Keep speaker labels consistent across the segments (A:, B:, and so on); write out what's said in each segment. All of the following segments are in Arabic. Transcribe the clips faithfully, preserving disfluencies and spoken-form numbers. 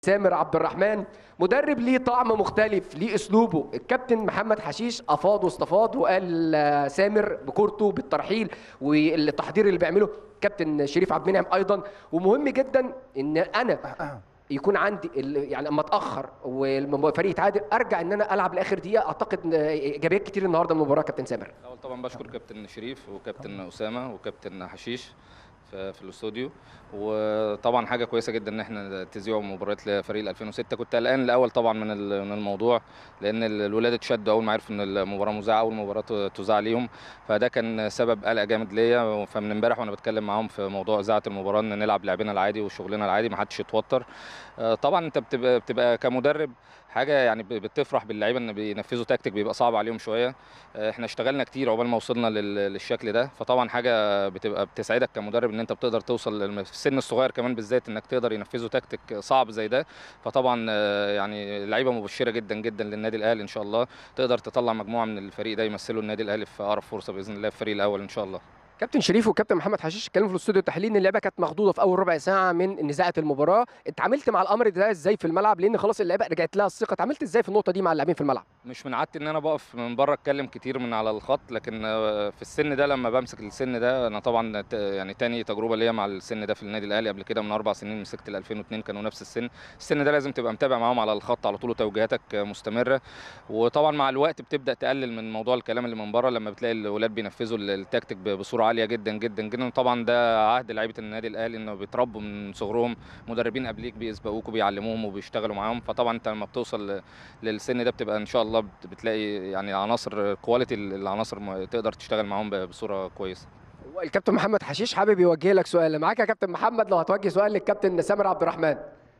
A: سامر عبد الرحمن، مدرب ليه طعم مختلف، ليه اسلوبه. الكابتن محمد حشيش افاض واستفاض وقال آه، سامر بكورته بالترحيل والتحضير اللي بيعمله. كابتن شريف عبد المنعم ايضا. ومهم جدا ان انا يكون عندي يعني اما اتاخر والفريق يتعادل ارجع ان انا العب لاخر دقيقه. اعتقد ايجابيات كتير النهارده من المباراه. كابتن سامر،
B: الاول طبعا بشكر كابتن شريف وكابتن اسامه وكابتن حشيش في في الاستوديو. وطبعا حاجه كويسه جدا ان احنا تذيعوا مباريات لفريق ألفين وستة. كنت قلقان الاول طبعا من من الموضوع، لان الولاد اتشدوا اول ما عرفوا ان المباراه مذاعه، اول مباراه تذاع ليهم، فده كان سبب قلق جامد ليا. فمن امبارح وانا بتكلم معاهم في موضوع اذاعه المباراه ان نلعب لعبنا العادي وشغلنا العادي، ما حدش يتوتر. طبعا انت بتبقى بتبقى كمدرب حاجه يعني بتفرح باللعيبه ان بينفذوا تكتيك بيبقى صعب عليهم شويه. احنا اشتغلنا كتير عقبال ما وصلنا للشكل ده، فطبعا حاجه بتبقى بتسعدك كمدرب ان انت بتقدر توصل في السن الصغير كمان بالذات انك تقدر ينفذوا تكتيك صعب زي ده. فطبعا يعني لعيبه مبشره جدا جدا للنادي الاهلي، ان شاء الله تقدر تطلع مجموعه من الفريق ده يمثلوا النادي الاهلي في اقرب فرصه باذن الله في الفريق الاول ان شاء الله.
A: كابتن شريف وكابتن محمد حشيش اتكلموا في الاستوديو التحليلي ان اللعبه كانت مخضوضه في اول ربع ساعه من نزاعه المباراه. اتعاملت مع الامر ده ازاي في الملعب؟ لان خلاص اللعبه رجعت لها الثقه. اتعاملت ازاي في النقطه دي مع اللاعبين في الملعب؟
B: مش من عادتي ان انا بقف من بره اتكلم كتير من على الخط، لكن في السن ده لما بمسك السن ده انا طبعا يعني تاني تجربه ليا مع السن ده في النادي الاهلي. قبل كده من اربع سنين مسكت ال ألفين واثنين كانوا نفس السن. السن ده لازم تبقى متابع معاهم على الخط على طول وتوجيهاتك مستمره. وطبعا مع الوقت بتبدا تقلل من موضوع الكلام اللي من بره لما بتلاقي الاولاد بينفذوا التكتيك بصوره عاليه جدا جدا جدا. طبعا ده عهد لعيبه النادي الاهلي انه بيتربوا من صغرهم، مدربين قبليك بيسبقوك وبيعلموهم وبيشتغلوا معاهم. فطبعا انت لما بتوصل للسن ده بتبقى ان شاء الله بتلاقي يعني عناصر كواليتي، العناصر تقدر تشتغل معاهم بصوره كويسه.
A: الكابتن محمد حشيش حابب يوجه لك سؤال. معاك يا كابتن محمد لو هتوجه سؤال للكابتن سامر عبد الرحمن.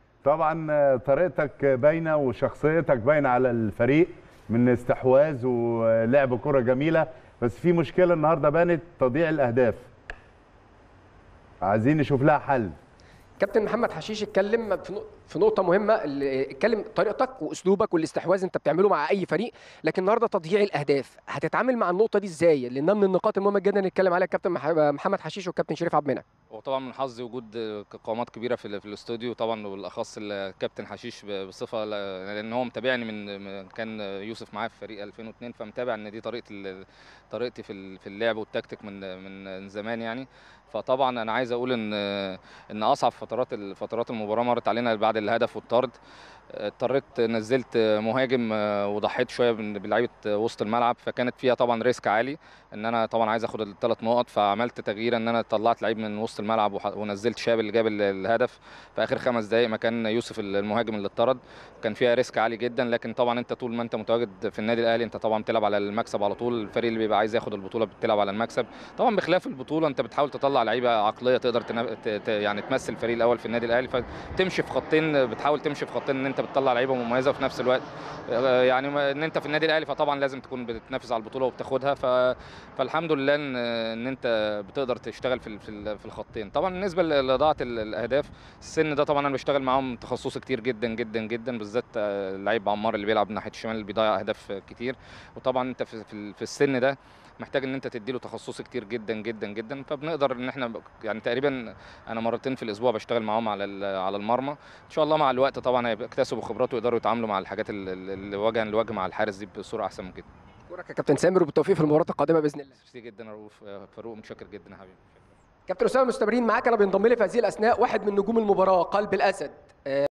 C: طبعا طريقتك باينه وشخصيتك باينه على الفريق من استحواذ ولعب كره جميله، بس في مشكله النهارده بانت، تضييع الاهداف. عايزين نشوف لها حل.
A: كابتن محمد حشيش اتكلم في نقطة مهمة، اتكلم طريقتك واسلوبك والاستحواذ انت بتعمله مع اي فريق، لكن النهارده تضييع الاهداف هتتعامل مع النقطة دي ازاي؟ لانها من النقاط المهمة جدا اللي اتكلم عليها الكابتن محمد حشيش والكابتن شريف عبد المنعم.
B: وطبعا من حظي وجود قامات كبيره في في الاستوديو، طبعا بالاخص الكابتن حشيش بصفه، لان هو متابعني من كان يوسف معايا في فريق ألفين واثنين، فمتابع ان دي طريقه طريقتي في اللعب والتكتيك من من زمان يعني. فطبعا انا عايز اقول ان ان اصعب فترات فترات المباراه مرت علينا بعد الهدف والطرد. اضطريت نزلت مهاجم وضحيت شويه بلعيبه وسط الملعب، فكانت فيها طبعا ريسك عالي ان انا طبعا عايز اخد الثلاث نقط. فعملت تغيير ان انا طلعت لعيب من وسط الملعب ونزلت شاب اللي جاب الهدف في اخر خمس دقائق مكان يوسف المهاجم اللي اتطرد. كان فيها ريسك عالي جدا، لكن طبعا انت طول ما انت متواجد في النادي الاهلي انت طبعا بتلعب على المكسب على طول. الفريق اللي بيبقى عايز ياخد البطوله بتلعب على المكسب. طبعا بخلاف البطوله انت بتحاول تطلع لعيبه عقليه تقدر تنف... يعني تمثل الفريق الاول في النادي الاهلي، فتمشي في خطين، بتحاول تمشي في خطين ان انت بتطلع لعيبه مميزه وفي نفس الوقت يعني ان انت في النادي الاهلي فطبعا لازم تكون بتنافس على البطوله وبتاخدها. ف... فالحمد لله ان ان انت بتقدر تشتغل في في الخطين. طبعا بالنسبه لاضاعه الاهداف السن ده طبعا انا بشتغل معاهم تخصصي كتير جدا جدا جدا، بالذات اللعيب عمار اللي بيلعب ناحيه الشمال اللي بيضيع اهداف كتير. وطبعا انت في في السن ده محتاج ان انت تديله تخصصي كتير جدا جدا جدا. فبنقدر ان احنا يعني تقريبا انا مرتين في الاسبوع بشتغل معاهم على على المرمى. ان شاء الله مع الوقت طبعا هيكتسبوا خبرات ويقدروا يتعاملوا مع الحاجات اللي وجها لوجه مع الحارس دي بصوره احسن من كده.
A: اشكرك يا كابتن سامر وبالتوفيق في المباراه القادمه باذن الله.
B: ميرسي جدا يا رؤوف. فاروق متشكر جدا يا حبيبي.
A: كابتن اسامه مستمرين معاك. انا بينضم لي في هذه الاثناء واحد من نجوم المباراه قلب الاسد